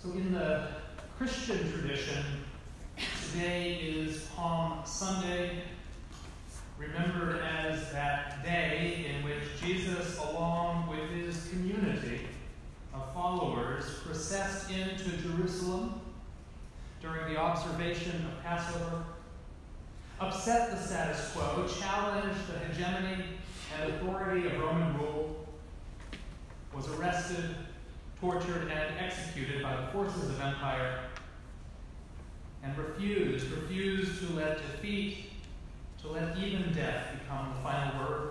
So in the Christian tradition, today is Palm Sunday, remembered as that day in which Jesus, along with his community of followers, processed into Jerusalem during the observation of Passover, upset the status quo, challenged the hegemony and authority of Roman rule, was arrested, tortured, and executed by the forces of empire, and refused to let defeat, to let even death become the final word.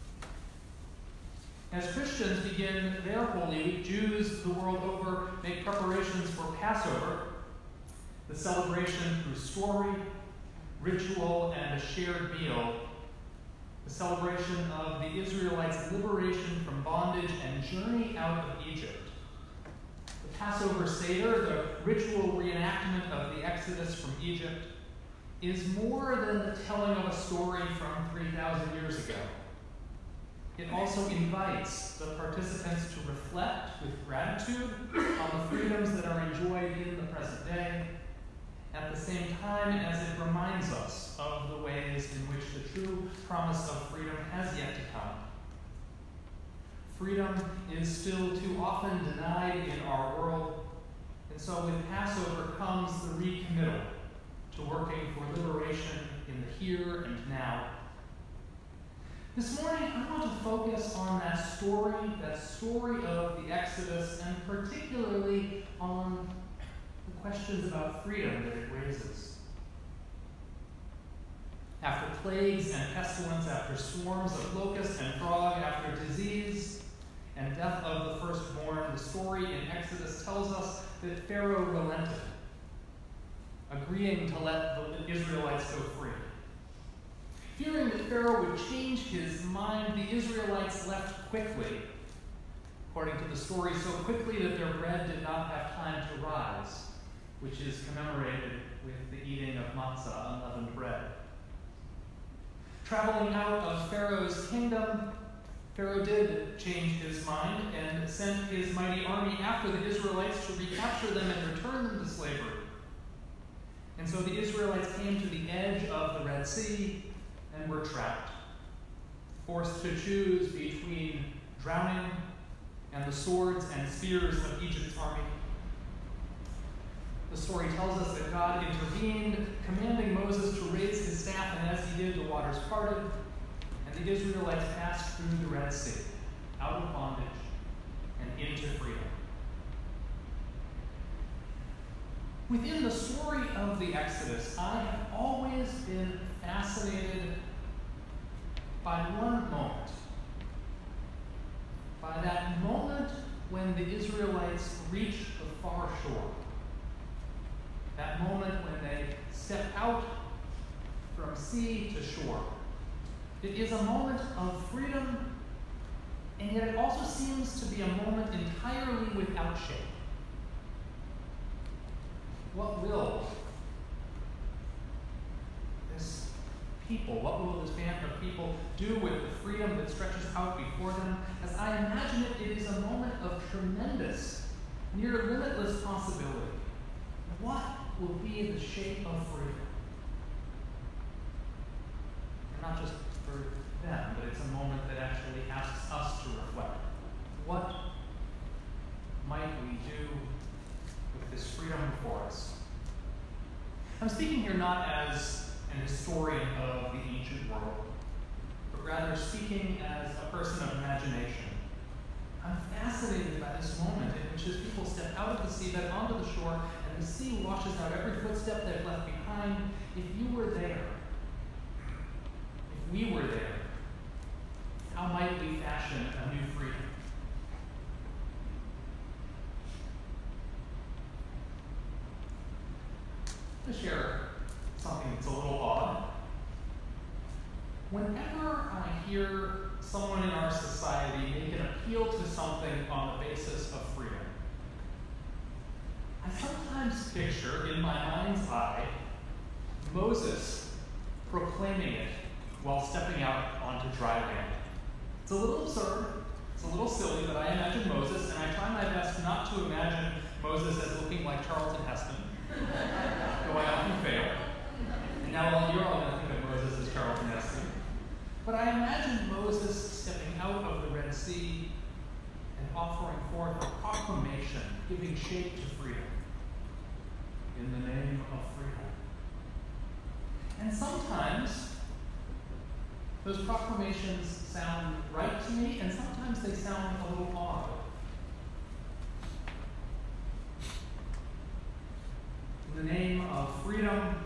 As Christians begin their Holy Week, Jews the world over make preparations for Passover, the celebration through story, ritual, and a shared meal, the celebration of the Israelites' liberation from bondage and journey out of Egypt. The Passover Seder, the ritual reenactment of the Exodus from Egypt, is more than the telling of a story from 3,000 years ago. It also invites the participants to reflect with gratitude on the freedoms that are enjoyed in the present day, at the same time as it reminds us of the ways in which the true promise of freedom has yet to come. Freedom is still too often denied in our world, and so with Passover comes the recommittal to working for liberation in the here and now. This morning, I want to focus on that story of the Exodus, and particularly on the questions about freedom that it raises. After plagues and pestilence, after swarms of locust and frog, after disease and death of the firstborn, the story in Exodus tells us that Pharaoh relented, agreeing to let the Israelites go free. Fearing that Pharaoh would change his mind, the Israelites left quickly, according to the story, so quickly that their bread did not have time to rise, which is commemorated with the eating of matzah, unleavened bread. Traveling out of Pharaoh's kingdom, Pharaoh did change his mind and sent his mighty army after the Israelites to recapture them and return them to slavery. And so the Israelites came to the edge of the Red Sea and were trapped, forced to choose between drowning and the swords and spears of Egypt's army. The story tells us that God intervened, commanding Moses to raise his staff, and as he did, the waters parted, and the Israelites passed through the Red Sea, out of bondage and into freedom. Within the story of the Exodus, I have always been fascinated by one moment. By that moment when the Israelites reach the far shore. That moment when they step out from sea to shore. It is a moment of freedom, and yet it also seems to be a moment entirely without shape. What will this people, what will this band of people do with the freedom that stretches out before them? As I imagine it, it is a moment of tremendous, near limitless possibility. What will be the shape of freedom? And not just for them, but it's a moment that actually asks us to reflect. What might we do with this freedom before us? I'm speaking here not as an historian of the ancient world, but rather speaking as a person of imagination. I'm fascinated by this moment in which his people step out of the seabed onto the shore, and the sea washes out every footstep they've left behind. If you were there, if we were there, how might we fashion a new freedom? To share something that's a little odd. Whenever I hear someone in our society make an appeal to something on the basis of freedom, I sometimes picture in my mind's eye Moses proclaiming it while stepping out onto dry land. It's a little absurd, it's a little silly, but I imagine Moses, and I try my best not to imagine Moses as looking like Charlton Heston, though I often fail. And now you're all going to think of Moses as Charlton Heston. But I imagine Moses stepping out of the Red Sea and offering forth a proclamation, giving shape to freedom. In the name of freedom. And sometimes those proclamations sound right to me, and sometimes they sound a little odd. In the name of freedom,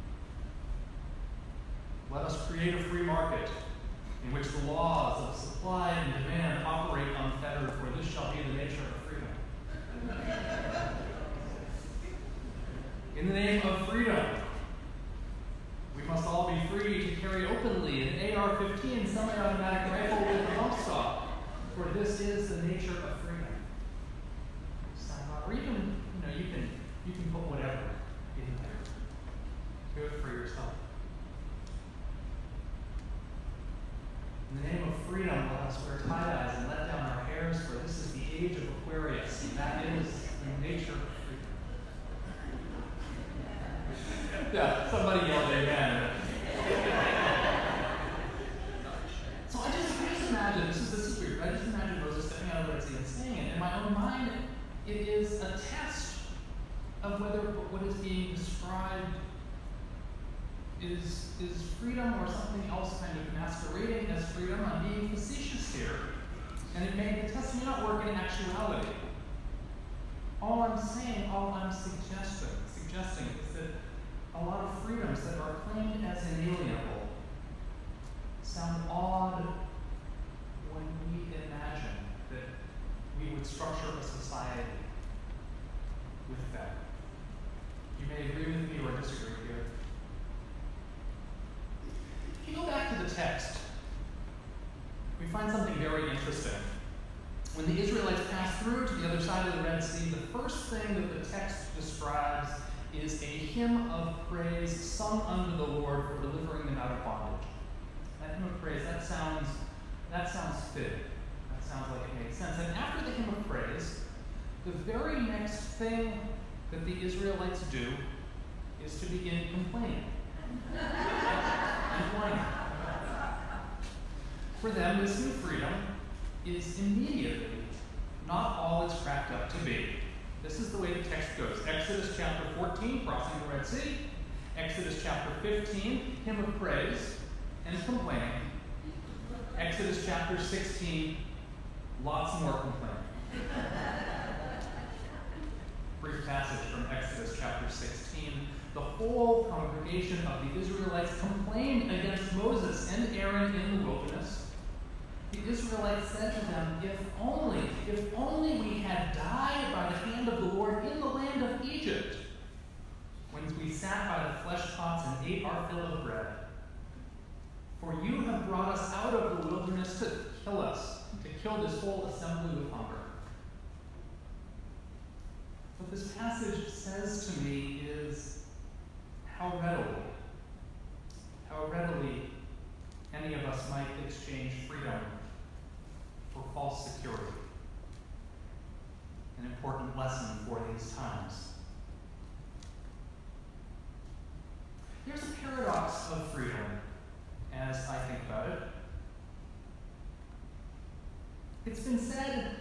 let us create a free market in which the laws of supply and demand operate unfettered, for this shall be the nature of freedom. In the name of freedom, we must all be free to carry openly an AR-15 semi-automatic rifle with a bump stock, for this is the nature of freedom. Or even, you can put whatever in there. Do it for yourself. In the name of freedom, let us wear tie-dyes and let down our hairs, for this is the age of Aquarius, and that is the nature of freedom. Yeah, somebody yelled amen. So I just imagine, this is weird, I just imagine Moses stepping out of the Red Sea and saying it. In my own mind, it is a test of whether what is being described is freedom or something else kind of masquerading as freedom. I'm being facetious here. And the test may not work in actuality. All I'm saying, all I'm suggesting is that a lot of freedoms that are claimed as inalienable sound odd when we imagine that we would structure a society with that. You may agree with me or disagree here. If you go back to the text, we find something very interesting. When the Israelites pass through to the other side of the Red Sea, the first thing that the text describes is a hymn of praise sung unto the Lord for delivering them out of bondage. That hymn of praise, that sounds fitting. That sounds like it makes sense. And after the hymn of praise, the very next thing that the Israelites do is to begin complaining and whining. For them, this new freedom is immediately not all it's cracked up to be. This is the way the text goes. Exodus chapter 14, crossing the Red Sea. Exodus chapter 15, hymn of praise and complaining. Exodus chapter 16, lots more complaining. Brief passage from Exodus chapter 16. The whole congregation of the Israelites complained against Moses and Aaron in the wilderness. The Israelites said to them, if only we had died by the hand of the Lord in the land of Egypt, when we sat by the flesh pots and ate our fill of bread. For you have brought us out of the wilderness to kill us, to kill this whole assembly with hunger. What this passage says to me is how readily any of us might exchange freedom for false security. An important lesson for these times. There's a paradox of freedom as I think about it. It's been said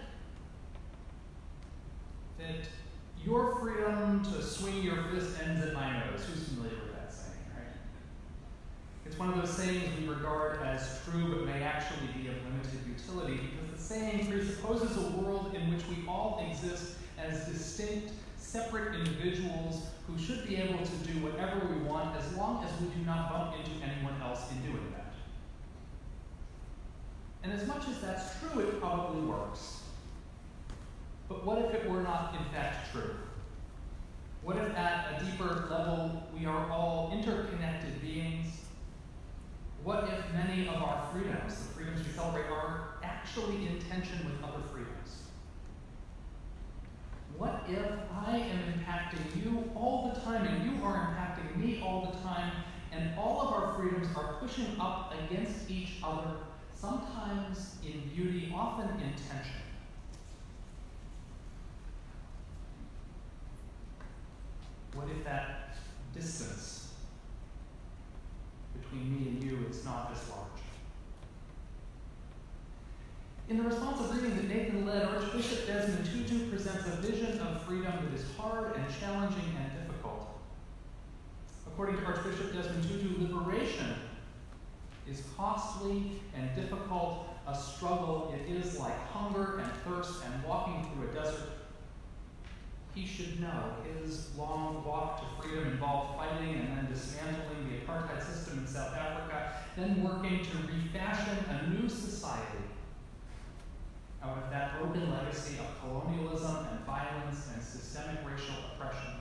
that your freedom to swing your fist ends at my nose. Who's familiar with that saying, right? It's one of those sayings we regard as true but may actually be of limited utility, because the saying presupposes a world in which we all exist as distinct, separate individuals who should be able to do whatever we want as long as we do not bump into anyone else in doing that. And as much as that's true, it probably works. But what if it were not in fact true? What if at a deeper level we are all interconnected beings? What if many of our freedoms, the freedoms we celebrate, are actually in tension with other freedoms? What if I am impacting you all the time and you are impacting me all the time, and all of our freedoms are pushing up against each other, sometimes in beauty, often in tension? What if that distance between me and you is not as large? In the responsive reading that Nathan led, Archbishop Desmond Tutu presents a vision of freedom that is hard and challenging and difficult. According to Archbishop Desmond Tutu, liberation is costly and difficult, a struggle. It is like hunger and thirst and walking through a desert. He should know his long walk to freedom involved fighting and then dismantling the apartheid system in South Africa, then working to refashion a new society out of that broken legacy of colonialism and violence and systemic racial oppression.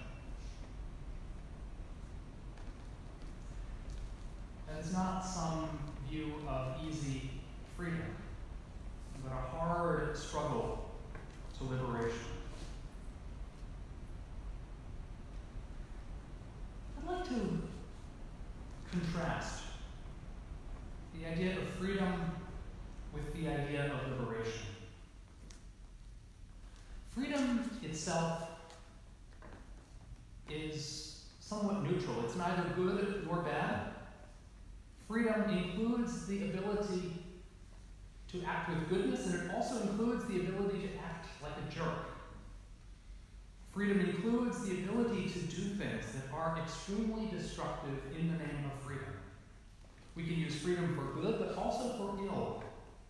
And it's not some view of easy freedom, but a hard struggle to liberation. I'd like to contrast the idea of freedom with the idea of liberation. Freedom itself is somewhat neutral. It's neither good nor bad. Freedom includes the ability to act with goodness, and it also includes the ability to act like a jerk. Freedom includes the ability to do things that are extremely destructive in the name of freedom. We can use freedom for good, but also for ill.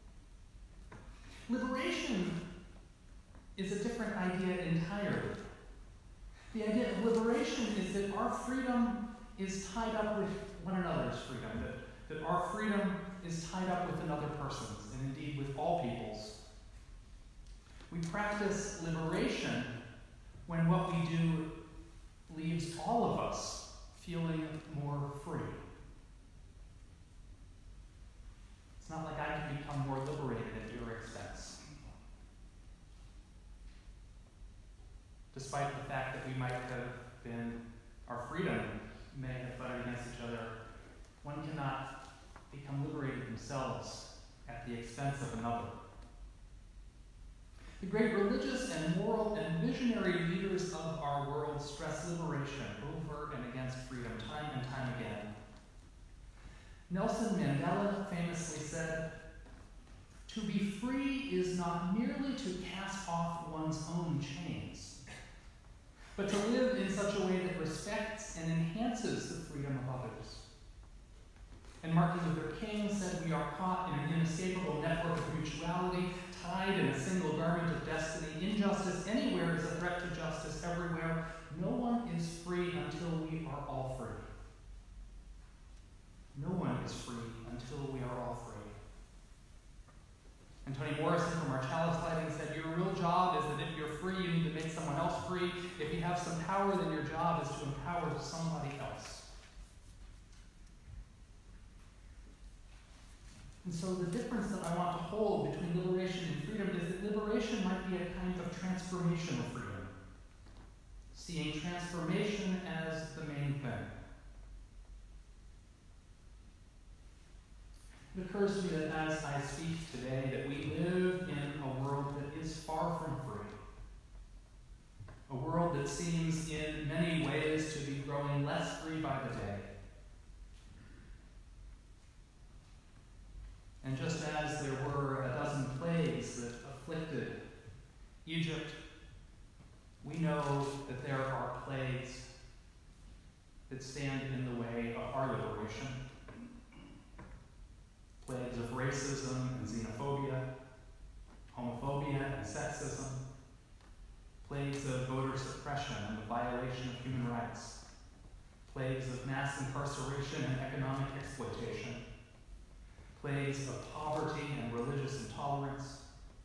Liberation is a different idea entirely. The idea of liberation is that our freedom is tied up with one another's freedom, that our freedom is tied up with another person's, and indeed with all people's. We practice liberation when what we do leaves all of us feeling more free. It's not like I can become more liberated at your expense. Despite the fact that we might have been, our freedom may have butted against each other, one cannot become liberated themselves at the expense of another. The great religious and moral and visionary leaders of our world stress liberation over and against freedom time and time again. Nelson Mandela famously said, "To be free is not merely to cast off one's own chains, but to live in such a way that respects and enhances the freedom of others." And Martin Luther King said, "We are caught in an inescapable network of mutuality, tied in a single garment of destiny. Injustice anywhere is a threat to justice everywhere. No one is free until we are all free." No one is free until we are all free. And Toni Morrison from our chalice lighting said, "Your real job is that if you're free, you need to make someone else free. If you have some power, then your job is to empower somebody else." And so the difference that I want to hold between liberation and freedom is that liberation might be a kind of transformational freedom, seeing transformation as the main thing. It occurs to me that as I speak today, that we live in a world that is far from free. A world that seems in many ways to be growing less free by the day. And just as there were a dozen plagues that afflicted Egypt, we know that there are plagues that stand in the way of our liberation. Plagues of racism and xenophobia, homophobia and sexism, plagues of voter suppression and the violation of human rights, plagues of mass incarceration and economic exploitation, plagues of poverty and religious intolerance,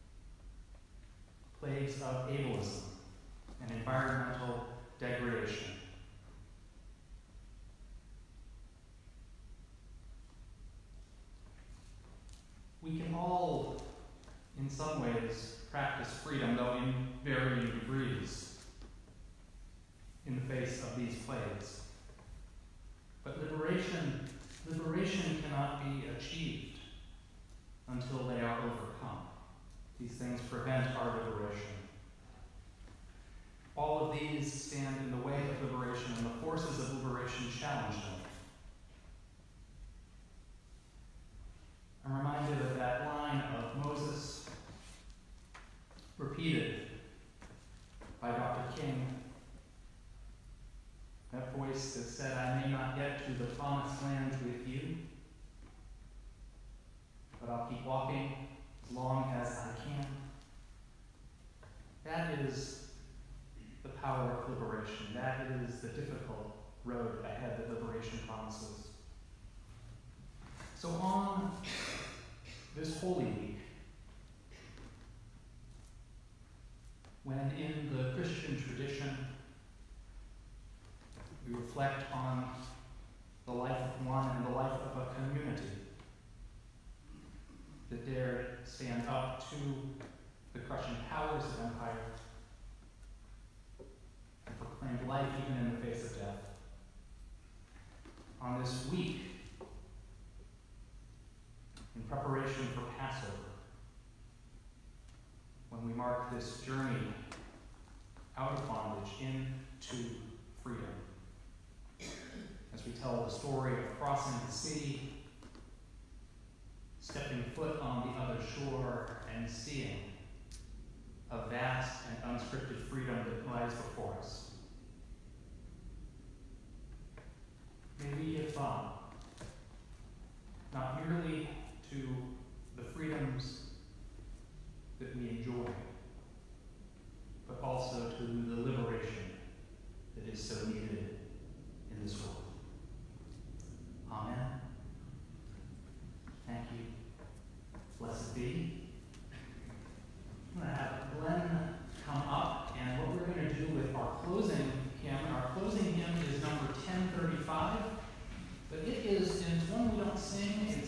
plagues of ableism and environmental degradation. We can all, in some ways, practice freedom, though in varying degrees, in the face of these plagues. But liberation cannot be achieved until they are overcome. These things prevent our liberation. All of these stand in the way of liberation, and repeated by Dr. King. That voice that said, "I may not get to the promised land with you, but I'll keep walking as long as I can." That is the power of liberation. That is the difficult road ahead that liberation promises. So on this Holy Week, when in the Christian tradition we reflect on the life of one and the life of a community that dared stand up to the crushing powers of empire and proclaimed life even in the face of death. On this week, in preparation for Passover, when we mark this journey out of bondage into freedom, as we tell the story of crossing the sea, stepping foot on the other shore, and seeing a vast and unscripted freedom that lies before us. May we give thought not merely to the freedoms that we enjoy, but also to the liberation that is so needed in this world. Amen. Thank you. Blessed be. I'm going to have Glenn come up, and what we're going to do with our closing hymn is number 1035, but it's one we don't sing.